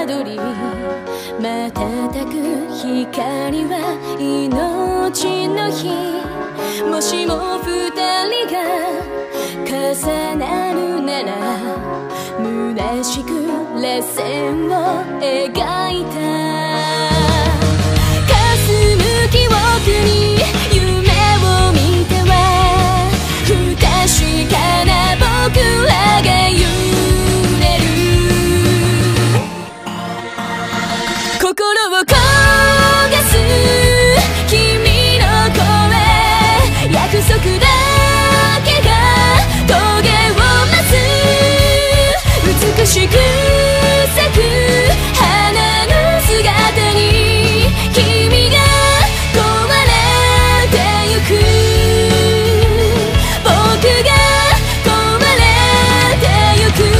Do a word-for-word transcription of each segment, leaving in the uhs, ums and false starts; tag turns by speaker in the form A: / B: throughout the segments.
A: どり瞬く光は命の日。もしも二人が重なるなら虚しく螺旋を描いた。霞む記憶に夢を見ては不確かな僕らが揺れる。心を焦がす君の声、約束だけが棘を待つ。美しく咲く花の姿に君が壊れてゆく。僕が壊れてゆく。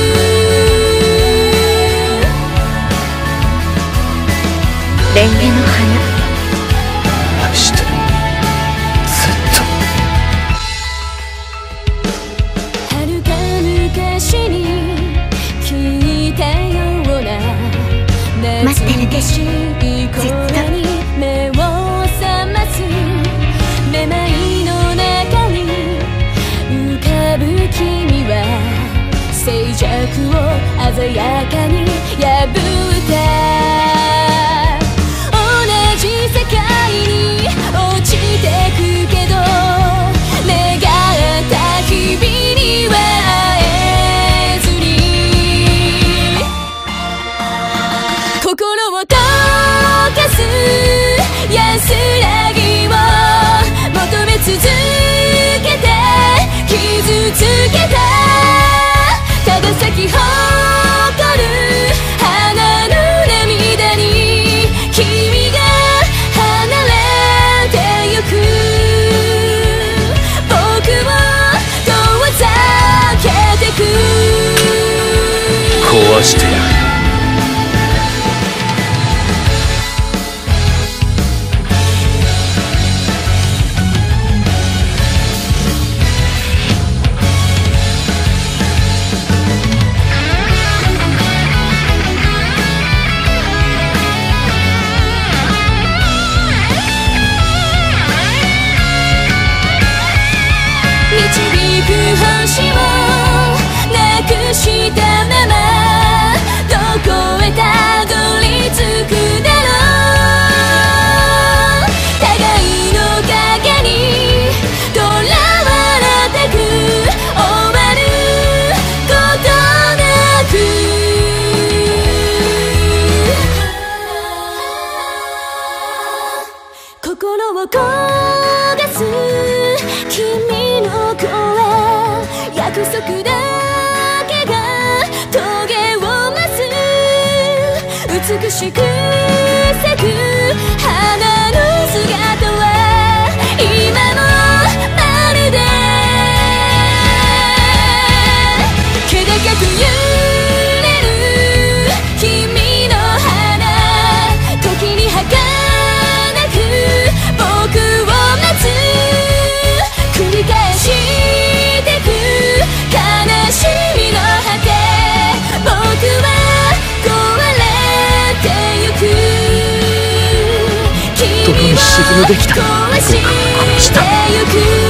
B: レンゲの花、
C: 愛してる、ずっと。
A: 遥か昔に聞いたような
B: 待ってるでしょ、
A: ずっとに目を覚ますめまいの中に浮かぶ君は静寂を鮮やかに破った。同じ世界に落ちてくけど願った日々には会えずに心を溶かす安らぎを求め続けて傷つけた。ただ咲き誇る花の涙に君が離れてゆく。僕を遠ざけてく。
C: 壊してやる。
A: 導く星をなくしたままどこへたどり着くだろう。互いの影にとらわれてく終わることなく。心を焦がす君の声、約束だけが棘を待つ。美しく咲く花の姿は今もまるで気高く揺れる君の花、時に儚く僕を待つ。繰り返してく悲しみの果て、僕は壊れてゆく。君を壊してゆく。